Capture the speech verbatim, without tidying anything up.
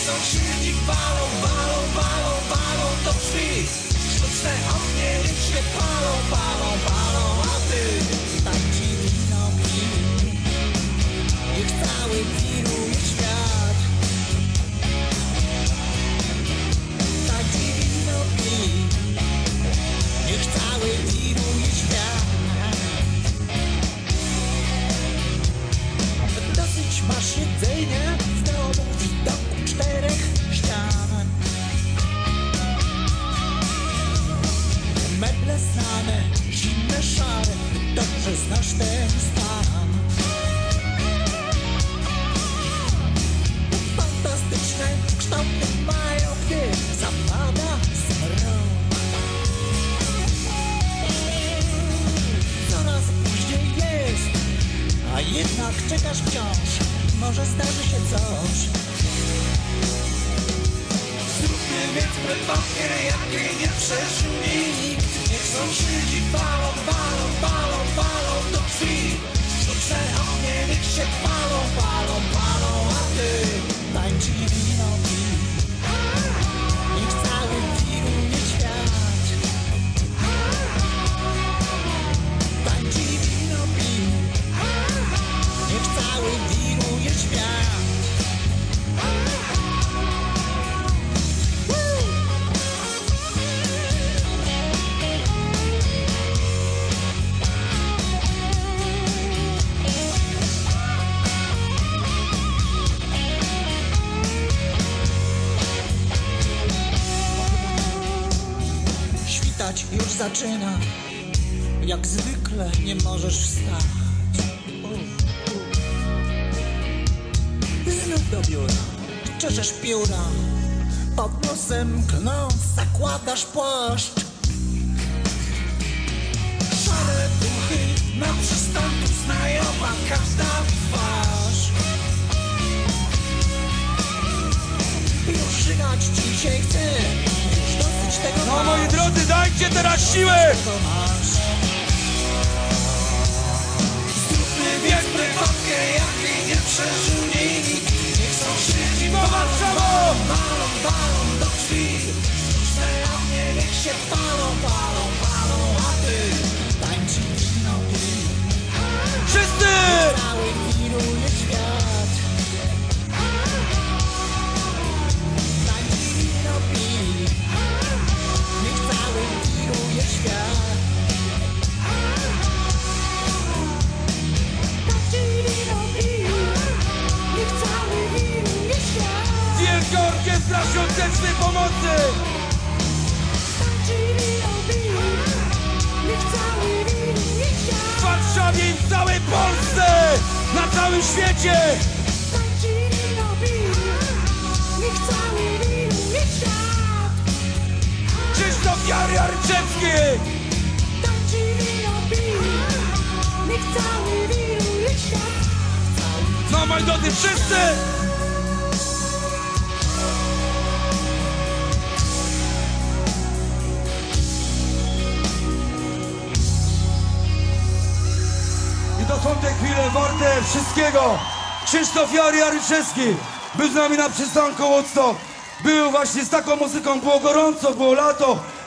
sąsiedzi walą, walą, walą, walą do drzwi. Sztuczne ognie niech się palą, palą, palą, a ty tańczy wino pij, niech cały wiruje świat. Tańczy wino pij, niech cały wiruje świat. Dosyć masz jedzenia w domu, w widoku czterech ścian. Meble znane, zimne, szare, dobrze znasz ten stan. Fantastyczne kształty mają, gdy zapada zmrok. Coraz później jest, a jednak czekasz wciąż, może zdarzy się coś. zróbmy więc prywatnie, jakiej nie przeżył nikt. Niech sąsiedzi palą, palą, palą, palą do drzwi. Sztuczne ognie niech się palą, palą, palą, a ty Tańczy wino pij, niech cały wiruje świat. Tańczy wino pij, niech cały wiruje świat. Świtać już zaczyna, jak zwykle nie możesz wstać. U, u. Znów do biura, czeszesz pióra, pod nosem klnąc zakładasz płaszcz. szare duchy na przystanku, znajoma każda twarz. Już żygać ci się chce, już dosyć tego No masz. moi drodzy, dajcie teraz siłę! Tego masz. Zróbmy więc prywatkę, jakiej nie przeżył nikt. Niech sąsiedzi No Warszawo! palą, palą do drzwi. Sztuczne ognie niech się palą, palą, palą, a ty Tańczy wino pij, Wszyscy! cały wiruje świat. Tańczy wino pij, niech cały wiruje świat. Tańczy wino pij, niech cały wiruje świat. Wielka Orkiestra Świątecznej Pomocy! Tańczy wino pij, niech cały wiruje świat. W Warszawie i w całej Polsce! Na całym świecie! Tańczy wino pij, niech cały wiruje świat. Krzysztof Jary-Arczewski! Tańczy wino pij, niech cały wiruje świat. No moi drodzy, wszyscy! I to są te chwile warte wszystkiego. Krzysztof Jary-Arczewski był z nami na przystanku Woodstock. Był właśnie z taką muzyką, było gorąco, było lato.